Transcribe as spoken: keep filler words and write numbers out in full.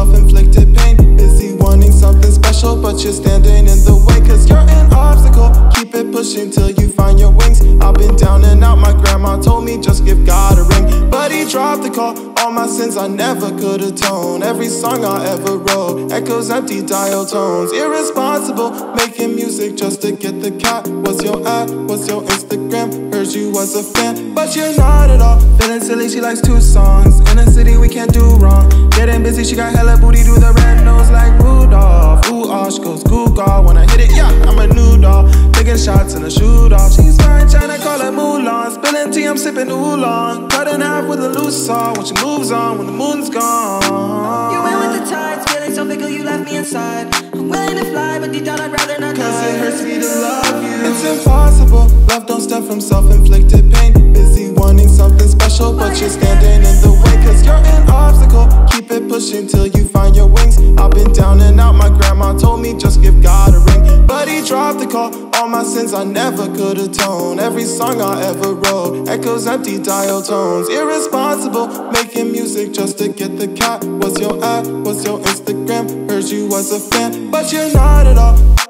self-inflicted pain. Busy wanting something special, but you're standing in the way, cause you're an obstacle. Keep it pushing till you find your wings. I've been down and out, my grandma told me just give God a ring, but he dropped the call. All my sins I never could atone. Every song I ever wrote echoes empty dial tones. Irresponsible, making music just to get the cat. What's your ad? What's your Instagram? Heard you was a fan, but you're not at all. Feeling silly, she likes two songs. In a city we can't do wrong. Getting busy, she got hella booty, do the red nose like Rudolph. Ooh, ah, she goes Google. When I hit it, yeah, I'm a new doll. Taking shots in a shoot off. She's fine, trying to call her Mulan. Spilling tea, I'm sipping oolong. Cut in half with a loose saw. When she moves on, when the moon's gone. You went with the tides, feeling so fickle, you left me inside. I'm willing to fly, but deep down I'd rather not die. Cause it hurts me to love you. It's impossible, love don't stem from self-inflicted pain. Busy wanting something special, but you're standing in the way, cause you're an obstacle. Keep it pushing till you find your wings. I've been down and out, my grandma told me just give God a ring, but he dropped the call. All my sins I never could atone. Every song I ever wrote echoes empty dial tones. Irresponsible, making music just to get the cat. What's your ad? What's your Instagram? Heard you was a fan, but you're not at all.